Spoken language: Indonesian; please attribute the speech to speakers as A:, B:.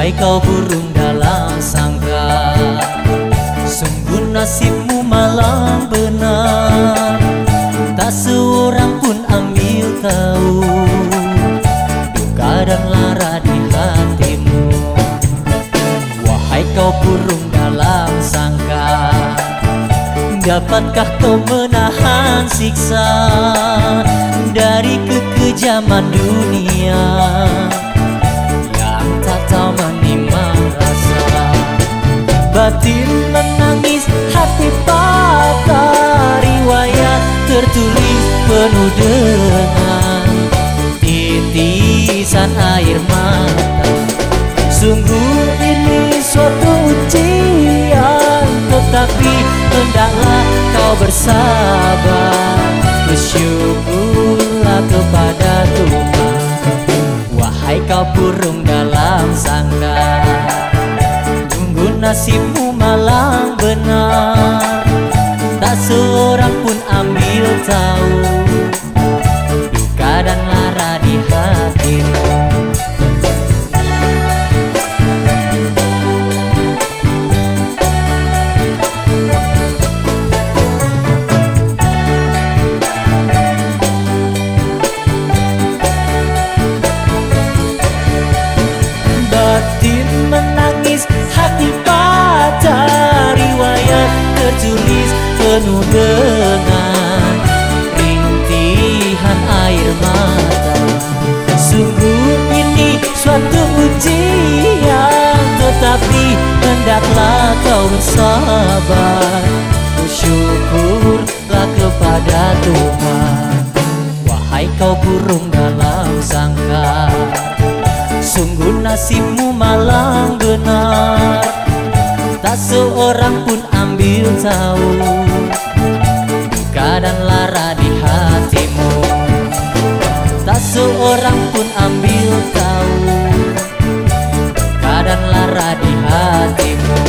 A: Wahai kau burung dalam sangkar, sungguh nasibmu malang benar. Tak seorang pun ambil tahu duka dan lara di hatimu. Wahai kau burung dalam sangkar, dapatkah kau menahan siksa dari kekejaman dunia yang tak tahu menimang rasa? Batin menangis, hati patah, riwayat tertulis penuh dengan titisan air mata. Sungguh ini suatu ujian, tetapi hendaklah kau bersabar, bersyukurlah kepada Tuhan. Wahai kau burung dalam sangkar, sungguh nasibmu malang benar. Tak seorang pun ambil tahu duka dan lara di hatimu. Batin menangis, hati patah, riwayat tertulis penuh dengan rintihan air mata. Sungguh ini suatu ujian, tetapi hendaklah kau bersabar, bersyukurlah kepada Tuhan. Wahai kau burung dalam sangkar, sungguh nasibmu malang benar. Tak seorang pun ambil tahu duka dan lara di hatimu. Tak seorang pun ambil tahu duka dan lara di hatimu.